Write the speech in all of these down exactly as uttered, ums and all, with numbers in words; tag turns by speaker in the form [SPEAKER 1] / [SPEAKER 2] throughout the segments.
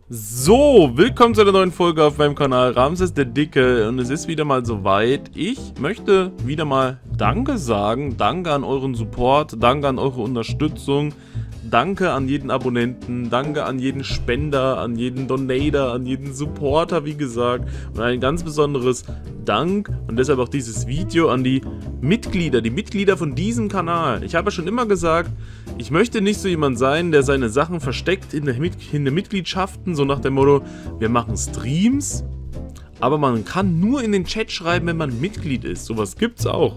[SPEAKER 1] So, willkommen zu einer neuen Folge auf meinem Kanal Ramses der Dicke und es ist wieder mal soweit. Ich möchte wieder mal Danke sagen, danke an euren Support, danke an eure Unterstützung, danke an jeden Abonnenten, danke an jeden Spender, an jeden Donator, an jeden Supporter, wie gesagt, und ein ganz besonderes Dank und deshalb auch dieses Video an die Mitglieder, die Mitglieder von diesem Kanal. Ich habe ja schon immer gesagt, ich möchte nicht so jemand sein, der seine Sachen versteckt in der, in der Mitgliedschaften, so nach dem Motto, wir machen Streams, aber man kann nur in den Chat schreiben, wenn man Mitglied ist. Sowas gibt's auch.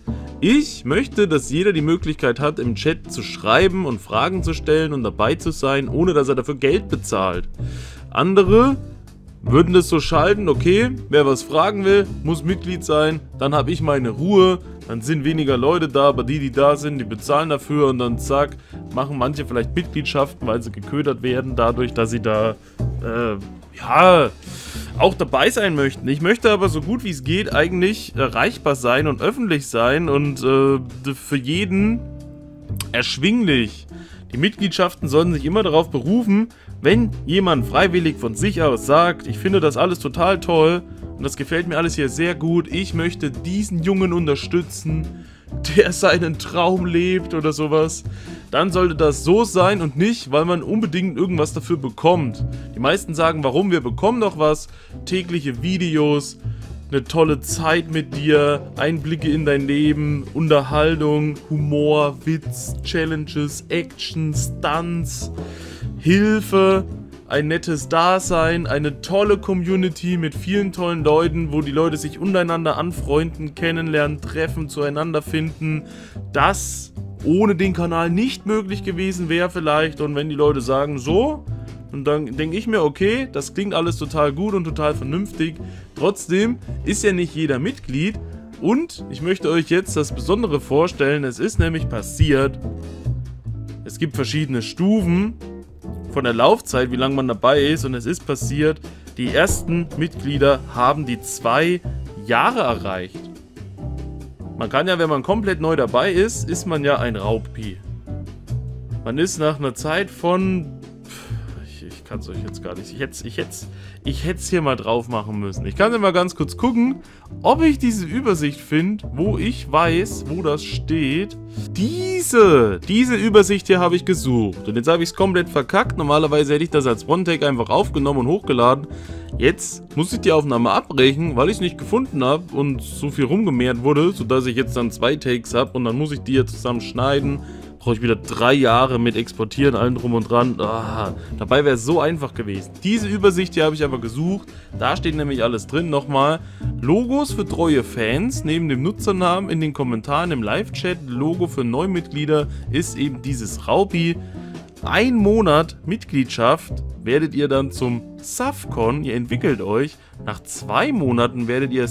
[SPEAKER 1] Ich möchte, dass jeder die Möglichkeit hat, im Chat zu schreiben und Fragen zu stellen und dabei zu sein, ohne dass er dafür Geld bezahlt. Andere würden das so schalten, okay, wer was fragen will, muss Mitglied sein, dann habe ich meine Ruhe, dann sind weniger Leute da, aber die, die da sind, die bezahlen dafür und dann zack, machen manche vielleicht Mitgliedschaften, weil sie geködert werden, dadurch, dass sie da, äh, ja, auch dabei sein möchten. Ich möchte aber so gut wie es geht eigentlich erreichbar sein und öffentlich sein und äh, für jeden erschwinglich. Die Mitgliedschaften sollen sich immer darauf berufen, wenn jemand freiwillig von sich aus sagt, ich finde das alles total toll und das gefällt mir alles hier sehr gut, ich möchte diesen Jungen unterstützen, der seinen Traum lebt oder sowas, dann sollte das so sein und nicht, weil man unbedingt irgendwas dafür bekommt. Die meisten sagen, warum, wir bekommen doch was, tägliche Videos, eine tolle Zeit mit dir, Einblicke in dein Leben, Unterhaltung, Humor, Witz, Challenges, Action, Stunts, Hilfe, ein nettes Dasein, eine tolle Community mit vielen tollen Leuten, wo die Leute sich untereinander anfreunden, kennenlernen, treffen, zueinander finden. Das ohne den Kanal nicht möglich gewesen wäre vielleicht. Und wenn die Leute sagen, so, und dann denke ich mir, okay, das klingt alles total gut und total vernünftig. Trotzdem ist ja nicht jeder Mitglied. Und ich möchte euch jetzt das Besondere vorstellen. Es ist nämlich passiert, es gibt verschiedene Stufen von der Laufzeit, wie lange man dabei ist. Und es ist passiert, die ersten Mitglieder haben die zwei Jahre erreicht. Man kann ja, wenn man komplett neu dabei ist, ist man ja ein Raupi. Man ist nach einer Zeit von... Ich kann es euch jetzt gar nicht... Ich hätte es ich hätt's, ich hätt's hier mal drauf machen müssen. Ich kann ja mal ganz kurz gucken, ob ich diese Übersicht finde, wo ich weiß, wo das steht. Diese! Diese Übersicht hier habe ich gesucht. Und jetzt habe ich es komplett verkackt. Normalerweise hätte ich das als One-Take einfach aufgenommen und hochgeladen. Jetzt muss ich die Aufnahme abbrechen, weil ich es nicht gefunden habe und so viel rumgemehrt wurde, sodass ich jetzt dann zwei Takes habe und dann muss ich die hier zusammen schneiden. Brauche ich wieder drei Jahre mit Exportieren, allen drum und dran. Ah, dabei wäre es so einfach gewesen. Diese Übersicht hier habe ich aber gesucht. Da steht nämlich alles drin. Nochmal, Logos für treue Fans, neben dem Nutzernamen in den Kommentaren im Live-Chat. Logo für Neumitglieder ist eben dieses Raupi. Ein Monat Mitgliedschaft werdet ihr dann zum Safcon, ihr entwickelt euch. Nach zwei Monaten werdet ihr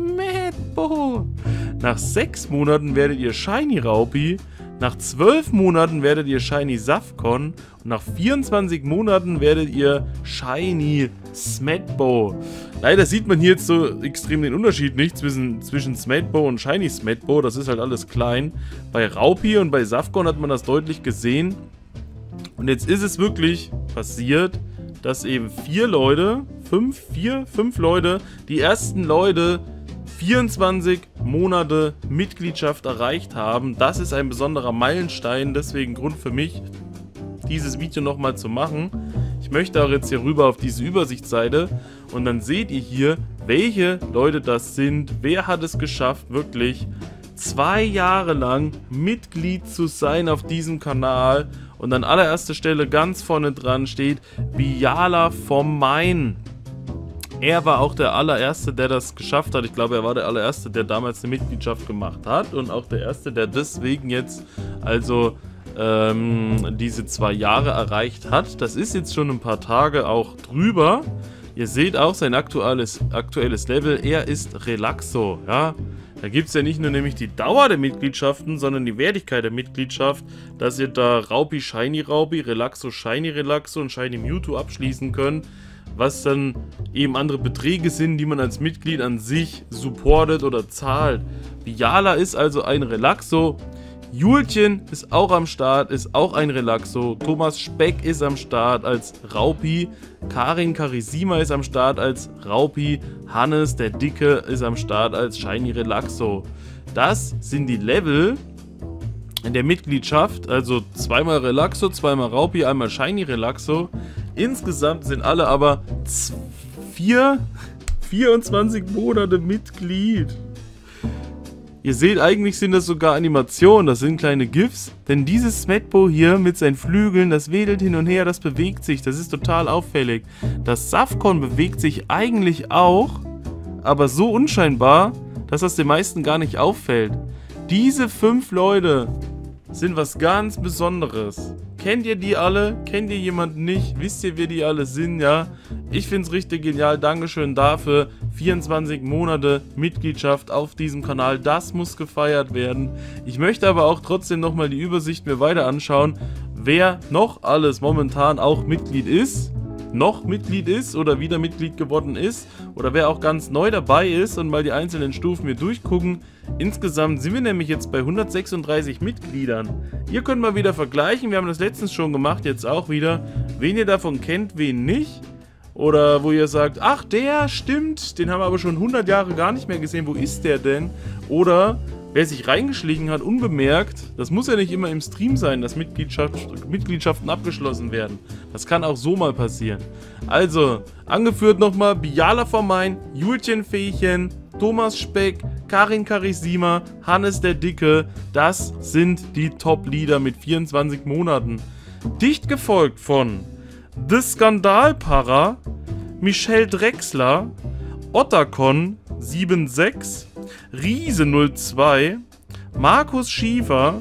[SPEAKER 1] Smetbo. Nach sechs Monaten werdet ihr Shiny Raupi. Nach zwölf Monaten werdet ihr Shiny Safcon und nach vierundzwanzig Monaten werdet ihr Shiny Smetbo. Leider sieht man hier jetzt so extrem den Unterschied nicht zwischen, zwischen Smetbo und Shiny Smetbo, das ist halt alles klein. Bei Raupi und bei Safcon hat man das deutlich gesehen. Und jetzt ist es wirklich passiert, dass eben vier Leute, fünf, vier, fünf Leute, die ersten Leute vierundzwanzig Monate Mitgliedschaft erreicht haben. Das ist ein besonderer Meilenstein, deswegen Grund für mich, dieses Video nochmal zu machen. Ich möchte auch jetzt hier rüber auf diese Übersichtsseite und dann seht ihr hier, welche Leute das sind, wer hat es geschafft, wirklich zwei Jahre lang Mitglied zu sein auf diesem Kanal. Und an allererster Stelle ganz vorne dran steht Biala vom Main. Er war auch der allererste, der das geschafft hat. Ich glaube, er war der allererste, der damals eine Mitgliedschaft gemacht hat. Und auch der erste, der deswegen jetzt also ähm, diese zwei Jahre erreicht hat. Das ist jetzt schon ein paar Tage auch drüber. Ihr seht auch sein aktuelles, aktuelles Level. Er ist Relaxo, ja. Da gibt es ja nicht nur nämlich die Dauer der Mitgliedschaften, sondern die Wertigkeit der Mitgliedschaft, dass ihr da Raupi, Shiny Raupi, Relaxo, Shiny Relaxo und Shiny Mewtwo abschließen könnt, was dann eben andere Beträge sind, die man als Mitglied an sich supportet oder zahlt. Biala ist also ein Relaxo. Julchen ist auch am Start, ist auch ein Relaxo. Thomas Speck ist am Start als Raupi. Karin Carissima ist am Start als Raupi. Hannes, der Dicke, ist am Start als Shiny Relaxo. Das sind die Level in der Mitgliedschaft. Also zweimal Relaxo, zweimal Raupi, einmal Shiny Relaxo. Insgesamt sind alle aber vier, vierundzwanzig Monate Mitglied. Ihr seht, eigentlich sind das sogar Animationen, das sind kleine GIFs, denn dieses Smetbo hier mit seinen Flügeln, das wedelt hin und her, das bewegt sich, das ist total auffällig. Das Safcon bewegt sich eigentlich auch, aber so unscheinbar, dass das den meisten gar nicht auffällt. Diese fünf Leute sind was ganz Besonderes. Kennt ihr die alle? Kennt ihr jemanden nicht? Wisst ihr, wer die alle sind, ja? Ich finde es richtig genial. Dankeschön dafür. vierundzwanzig Monate Mitgliedschaft auf diesem Kanal. Das muss gefeiert werden. Ich möchte aber auch trotzdem nochmal die Übersicht mir weiter anschauen, wer noch alles momentan auch Mitglied ist. noch Mitglied ist oder wieder Mitglied geworden ist oder wer auch ganz neu dabei ist und mal die einzelnen Stufen mir durchgucken. Insgesamt sind wir nämlich jetzt bei hundertsechsunddreißig Mitgliedern. Ihr könnt mal wieder vergleichen, wir haben das letztens schon gemacht, jetzt auch wieder, wen ihr davon kennt, wen nicht. Oder wo ihr sagt, ach der, stimmt, den haben wir aber schon hundert Jahre gar nicht mehr gesehen, wo ist der denn? Oder wer sich reingeschlichen hat, unbemerkt, das muss ja nicht immer im Stream sein, dass Mitgliedschaft, Mitgliedschaften abgeschlossen werden. Das kann auch so mal passieren. Also, angeführt nochmal Biala Vermein, Julchen Feechen, Thomas Speck, Karin Carissima, Hannes der Dicke, das sind die Top-Leader mit vierundzwanzig Monaten. Dicht gefolgt von The Skandalpara, Michelle Drexler, Ottercon sieben sechs, Riese null zwei, Markus Schiefer,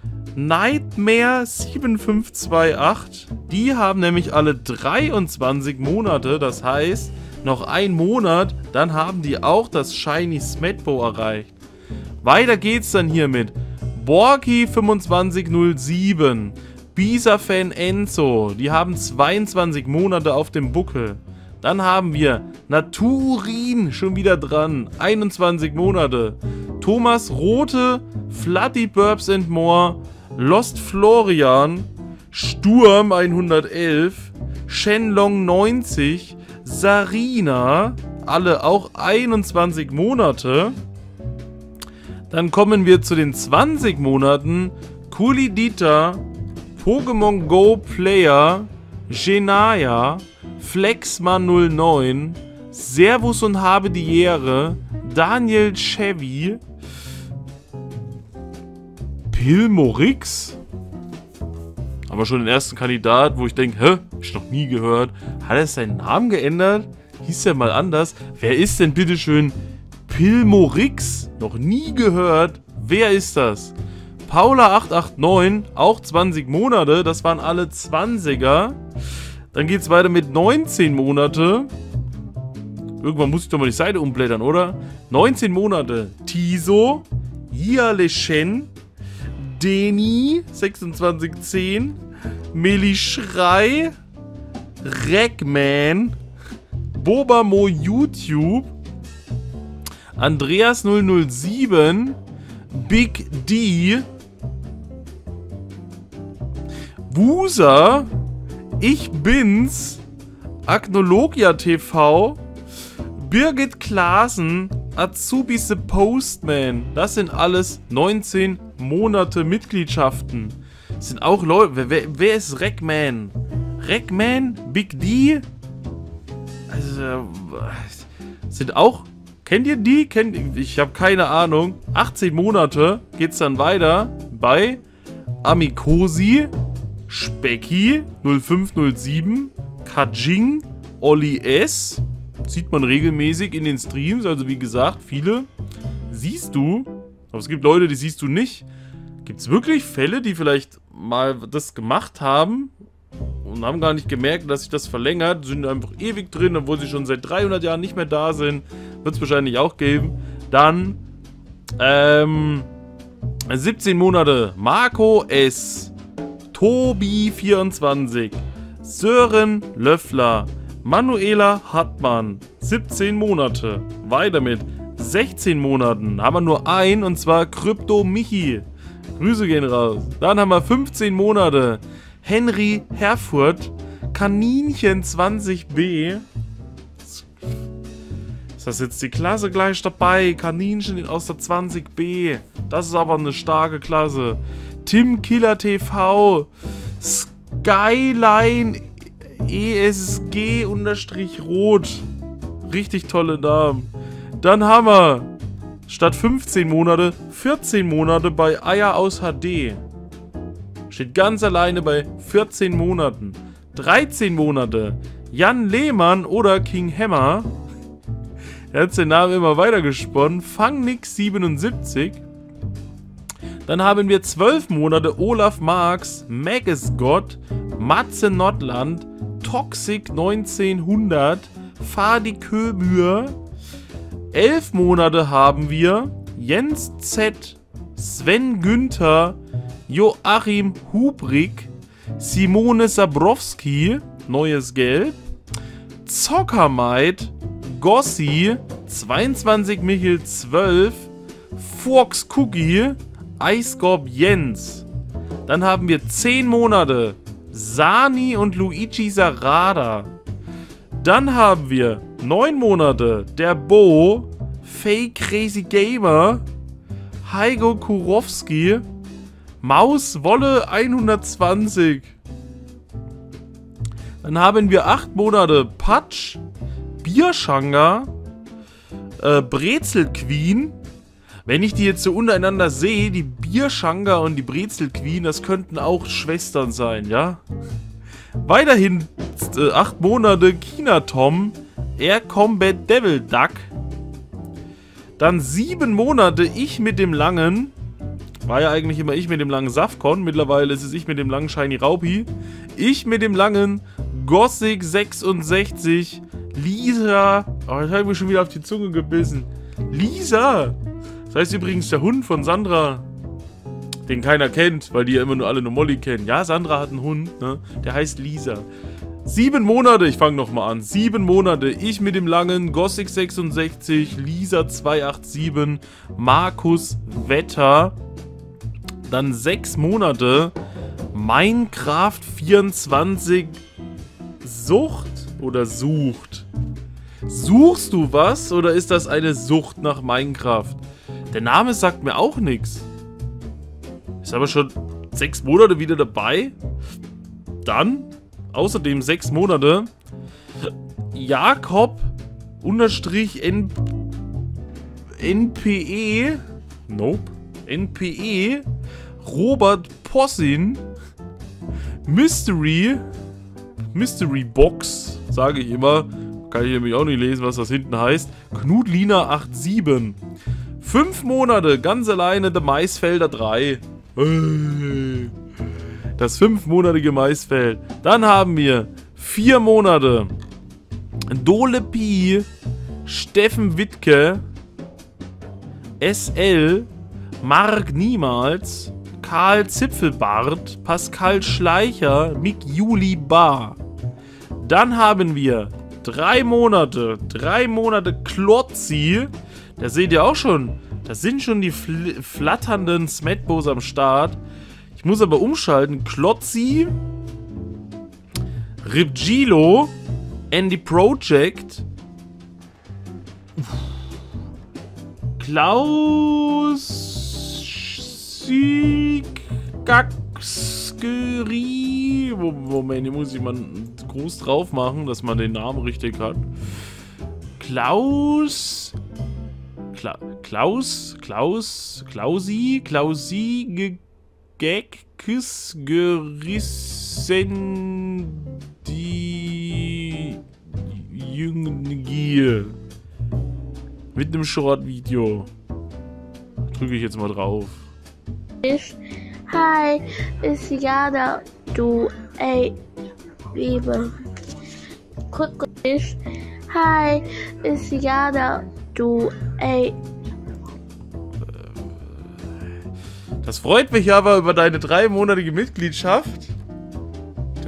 [SPEAKER 1] Nightmare sieben fünf zwei acht. Die haben nämlich alle dreiundzwanzig Monate, das heißt, noch ein Monat, dann haben die auch das Shiny Smetbo erreicht. Weiter geht's dann hier mit Borki fünfundzwanzig null sieben, Bisa-Fan Enzo, die haben zweiundzwanzig Monate auf dem Buckel. Dann haben wir Naturin schon wieder dran, einundzwanzig Monate. Thomas Rote, Flatty Burbs and More, Lost Florian, Sturm hundertelf, Shenlong neunzig, Sarina, alle auch einundzwanzig Monate. Dann kommen wir zu den zwanzig Monaten. Kulidita, Pokémon Go Player, Genaya, Flexman null neun, Servus und habe die Ehre, Daniel Chevy, Pilmorix, aber schon den ersten Kandidat, wo ich denke, hä, hab ich noch nie gehört. Hat er seinen Namen geändert? Hieß er mal anders? Wer ist denn bitteschön Pilmorix? Noch nie gehört. Wer ist das? Paula acht acht neun, auch zwanzig Monate, das waren alle zwanziger. Dann geht es weiter mit neunzehn Monate. Irgendwann muss ich doch mal die Seite umblättern, oder? neunzehn Monate. Tiso, Yialeshen, Deni, sechsundzwanzig zehn, Melischrei, Regman, Bobamo YouTube, Andreas null null sieben, Big D, Wusa, Ich bin's, Agnologia T V, Birgit Klaassen, Azubi the Postman. Das sind alles neunzehn Monate Mitgliedschaften. Das sind auch Leute. Wer, wer ist Regman? Regman? Big D? Also, sind auch. Kennt ihr die? Kennt, ich habe keine Ahnung. achtzehn Monate geht's dann weiter bei Amikosi, Specki null fünf null sieben, Kajing, Olli S. Sieht man regelmäßig in den Streams, also wie gesagt, viele siehst du. Aber es gibt Leute, die siehst du nicht. Gibt es wirklich Fälle, die vielleicht mal das gemacht haben und haben gar nicht gemerkt, dass sich das verlängert, sind einfach ewig drin, obwohl sie schon seit dreihundert Jahren nicht mehr da sind. Wird es wahrscheinlich auch geben. Dann, ähm, siebzehn Monate, Marco S., Tobi vierundzwanzig, Sören Löffler, Manuela Hartmann, siebzehn Monate. Weiter mit sechzehn Monaten haben wir nur einen, und zwar Krypto Michi. Grüße gehen raus. Dann haben wir fünfzehn Monate. Henry Herfurth. Kaninchen zwanzig b. Ist das jetzt die Klasse gleich dabei? Kaninchen aus der zwanzig b. Das ist aber eine starke Klasse. Tim Killer T V. Skyline E S G-Rot. Richtig tolle Namen. Dann haben wir statt fünfzehn Monate, vierzehn Monate bei Eier aus H D. Steht ganz alleine bei vierzehn Monaten. dreizehn Monate. Jan Lehmann oder King Hammer. Er hat den Namen immer weiter gesponnen. Fangnix siebenundsiebzig. Dann haben wir zwölf Monate Olaf Marx, Magus Gott, Matze Nordland, Toxic neunzehnhundert, Fadi Köbür. elf Monate haben wir Jens Z, Sven Günther, Joachim Hubrig, Simone Sabrowski, neues Gelb, Zockermeid, Gossi, zweiundzwanzig Michel zwölf, Fox Cookie, Eisgorb Jens. Dann haben wir zehn Monate Sani und Luigi Sarada. Dann haben wir neun Monate der Bo, Fake Crazy Gamer, Heigo Kurowski, Maus Wolle hundertzwanzig. Dann haben wir acht Monate Patsch, Bierschanga, äh, Brezel Queen. Wenn ich die jetzt so untereinander sehe, die Bierschanga und die Brezel Queen, das könnten auch Schwestern sein, ja? Weiterhin äh, acht Monate China Tom, Air Combat Devil Duck. Dann sieben Monate Ich mit dem langen. War ja eigentlich immer Ich mit dem langen Safcon. Mittlerweile ist es Ich mit dem langen Shiny Raupi. Ich mit dem langen Gothic sechsundsechzig. Lisa. Oh, das habe ich mir schon wieder auf die Zunge gebissen. Lisa. Das heißt übrigens der Hund von Sandra. Den keiner kennt, weil die ja immer nur alle nur Molly kennen. Ja, Sandra hat einen Hund, ne? Der heißt Lisa. Sieben Monate, ich fange nochmal an. Sieben Monate, Ich mit dem langen, Gothic sechsundsechzig, Lisa zweihundertsiebenundachtzig, Markus Wetter. Dann sechs Monate, Minecraft vierundzwanzig, Sucht oder Sucht? Suchst du was oder ist das eine Sucht nach Minecraft? Der Name sagt mir auch nichts. Ist aber schon sechs Monate wieder dabei. Dann, außerdem sechs Monate, Jakob unterstrich N P E, nope, N P E, Robert Possin, Mystery, Mystery Box, sage ich immer, kann ich nämlich auch nicht lesen, was das hinten heißt, Knudlina siebenundachtzig, fünf Monate, ganz alleine, der Maisfelder drei. Das fünfmonatige Maisfeld. Dann haben wir vier Monate Dole Pi, Steffen Wittke, S L, Mark Niemals, Karl Zipfelbart, Pascal Schleicher, Mick Juli Bar. Dann haben wir drei Monate, drei Monate Klotzi. Da seht ihr auch schon, das sind schon die fl flatternden Smetbos am Start. Ich muss aber umschalten. Klotzi, Ripgilo, Andy Project, Klaus Sieggaxgeri. Moment, hier muss ich mal einen Gruß drauf machen, dass man den Namen richtig hat. Klaus. Kla Klaus. Klaus. Klausi. Klausi. Geckes. Gerissen. Die. Jüngier. Mit einem Short-Video. Drücke ich jetzt mal drauf.
[SPEAKER 2] Hi, ist Jana, du, ey, Liebe. Guck dich. Hi, ist Jana, du, ey.
[SPEAKER 1] Das freut mich aber über deine dreimonatige Mitgliedschaft.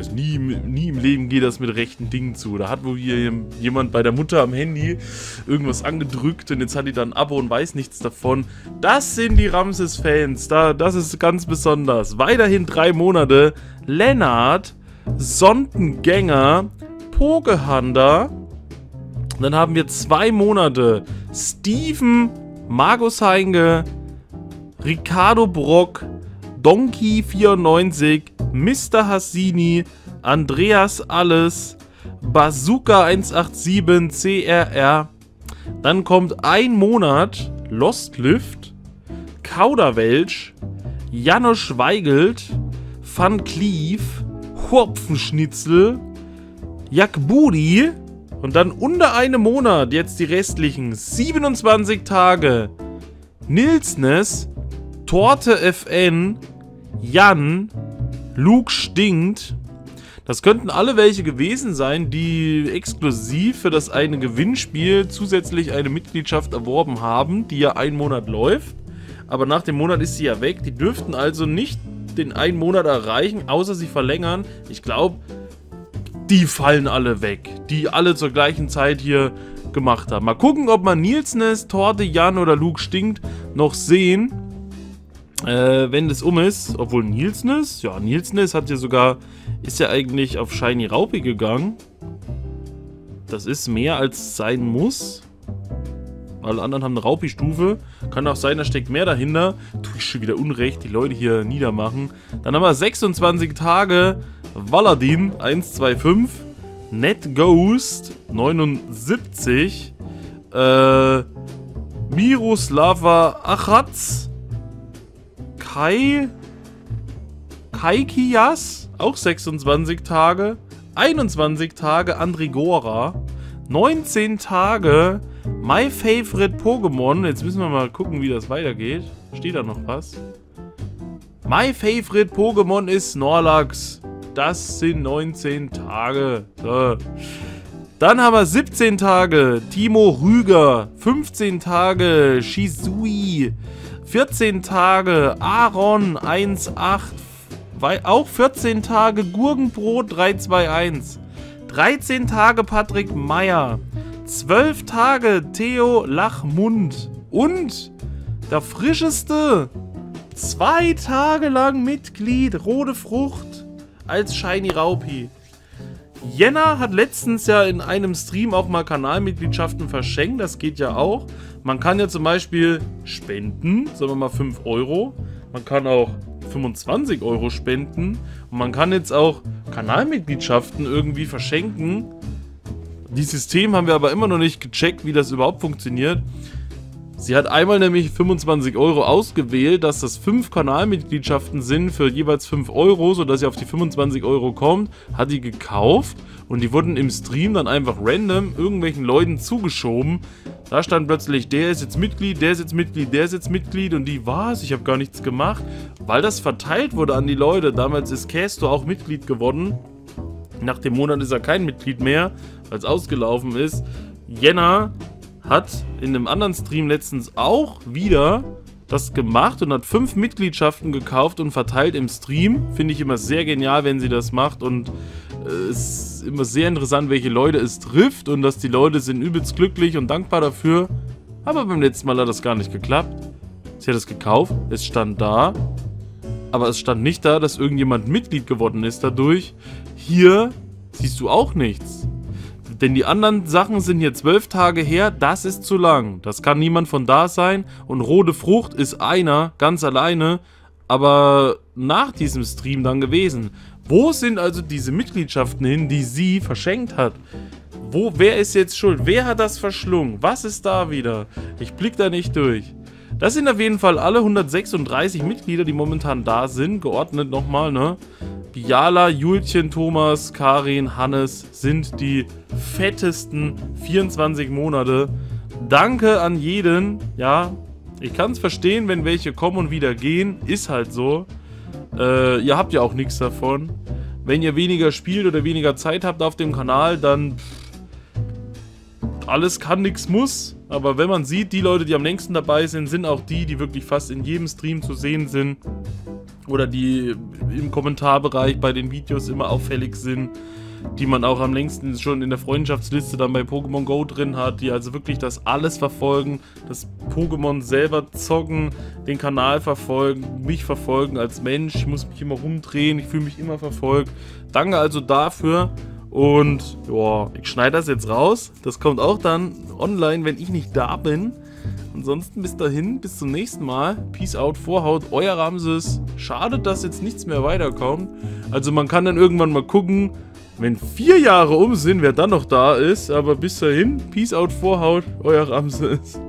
[SPEAKER 1] Das nie, nie im Leben geht das mit rechten Dingen zu. Da hat wohl hier jemand bei der Mutter am Handy irgendwas angedrückt und jetzt hat die dann ein Abo und weiß nichts davon. Das sind die Ramses-Fans. Da, das ist ganz besonders. Weiterhin drei Monate. Lennart, Sondengänger, Pokehanda. Dann haben wir zwei Monate. Steven, Markus Heinge, Ricardo Brock, Donkey vierundneunzig, Mister Hassini, Andreas Alles, Bazooka eins acht sieben, C R R. Dann kommt ein Monat Lostlift, Kauderwelsch, Janosch Weigelt, Van Cleef, Hopfenschnitzel, Jakbudi und dann unter einem Monat jetzt die restlichen siebenundzwanzig Tage. Nilsnes, Torte F N, Jan, Luke Stinkt. Das könnten alle welche gewesen sein, die exklusiv für das eine Gewinnspiel zusätzlich eine Mitgliedschaft erworben haben, die ja einen Monat läuft. Aber nach dem Monat ist sie ja weg. Die dürften also nicht den einen Monat erreichen, außer sie verlängern. Ich glaube, die fallen alle weg, die alle zur gleichen Zeit hier gemacht haben. Mal gucken, ob man Nilsnes, Torte, Jan oder Luke Stinkt noch sehen. Äh, wenn das um ist, obwohl Nilsnes, ja, Nilsnes hat ja sogar, ist ja eigentlich auf Shiny Raupi gegangen. Das ist mehr als sein muss. Alle anderen haben eine Raupi-Stufe. Kann auch sein, da steckt mehr dahinter. Tue ich schon wieder Unrecht, die Leute hier niedermachen. Dann haben wir sechsundzwanzig Tage. Valadin eins zwei fünf. Net Ghost neunundsiebzig. Äh, Miroslava Achatz. Kai. Kaikias. Auch sechsundzwanzig Tage. einundzwanzig Tage Andrigora. neunzehn Tage My Favorite Pokémon. Jetzt müssen wir mal gucken, wie das weitergeht. Steht da noch was? My Favorite Pokémon ist Snorlax. Das sind neunzehn Tage. So. Dann haben wir siebzehn Tage Timo Rüger. fünfzehn Tage Shisui. vierzehn Tage Aaron eins acht. Auch vierzehn Tage Gurkenbrot drei zwei eins. dreizehn Tage Patrick Meyer. zwölf Tage Theo Lachmund. Und der frischeste, zwei Tage lang Mitglied, Rote Frucht als Shiny Raupi. Jenna hat letztens ja in einem Stream auch mal Kanalmitgliedschaften verschenkt, das geht ja auch. Man kann ja zum Beispiel spenden, sagen wir mal fünf Euro. Man kann auch fünfundzwanzig Euro spenden. Und man kann jetzt auch Kanalmitgliedschaften irgendwie verschenken. Dieses System haben wir aber immer noch nicht gecheckt, wie das überhaupt funktioniert. Sie hat einmal nämlich fünfundzwanzig Euro ausgewählt, dass das fünf Kanalmitgliedschaften sind für jeweils fünf Euro, sodass sie auf die fünfundzwanzig Euro kommt, hat die gekauft und die wurden im Stream dann einfach random irgendwelchen Leuten zugeschoben. Da stand plötzlich, der ist jetzt Mitglied, der ist jetzt Mitglied, der ist jetzt Mitglied und die, was? Ich habe gar nichts gemacht, weil das verteilt wurde an die Leute. Damals ist Casto auch Mitglied geworden. Nach dem Monat ist er kein Mitglied mehr, weil es ausgelaufen ist. Jenna hat in einem anderen Stream letztens auch wieder das gemacht und hat fünf Mitgliedschaften gekauft und verteilt im Stream. Finde ich immer sehr genial, wenn sie das macht und äh, es ist immer sehr interessant, welche Leute es trifft und dass die Leute sind übelst glücklich und dankbar dafür. Aber beim letzten Mal hat das gar nicht geklappt. Sie hat es gekauft, es stand da, aber es stand nicht da, dass irgendjemand Mitglied geworden ist dadurch. Hier siehst du auch nichts. Denn die anderen Sachen sind hier zwölf Tage her, das ist zu lang. Das kann niemand von da sein. Und Rote Frucht ist einer, ganz alleine, aber nach diesem Stream dann gewesen. Wo sind also diese Mitgliedschaften hin, die sie verschenkt hat? Wo, wer ist jetzt schuld? Wer hat das verschlungen? Was ist da wieder? Ich blick da nicht durch. Das sind auf jeden Fall alle hundertsechsunddreißig Mitglieder, die momentan da sind. Geordnet nochmal, ne? Biala, Julchen, Thomas, Karin, Hannes sind die fettesten vierundzwanzig Monate. Danke an jeden. Ja, ich kann es verstehen, wenn welche kommen und wieder gehen. Ist halt so. Äh, ihr habt ja auch nichts davon. Wenn ihr weniger spielt oder weniger Zeit habt auf dem Kanal, dann pff, alles kann, nichts muss. Aber wenn man sieht, die Leute, die am längsten dabei sind, sind auch die, die wirklich fast in jedem Stream zu sehen sind. oder die im Kommentarbereich bei den Videos immer auffällig sind, die man auch am längsten schon in der Freundschaftsliste dann bei Pokémon Go drin hat, die also wirklich das alles verfolgen, das Pokémon selber zocken, den Kanal verfolgen, mich verfolgen als Mensch, ich muss mich immer rumdrehen, ich fühle mich immer verfolgt. Danke also dafür und ja, ich schneide das jetzt raus, das kommt auch dann online, wenn ich nicht da bin. Ansonsten bis dahin, bis zum nächsten Mal. Peace out, Vorhaut, euer Ramses. Schade, dass jetzt nichts mehr weiterkommt. Also man kann dann irgendwann mal gucken, wenn vier Jahre um sind, wer dann noch da ist. Aber bis dahin, Peace out, Vorhaut, euer Ramses.